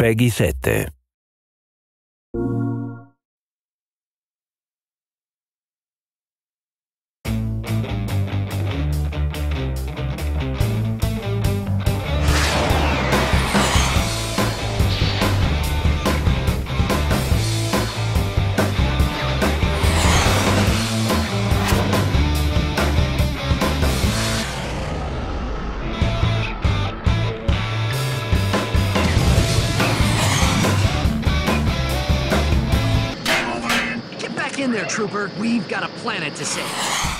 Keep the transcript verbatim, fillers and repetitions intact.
Peggy sette. In there, Trooper. We've got a planet to save.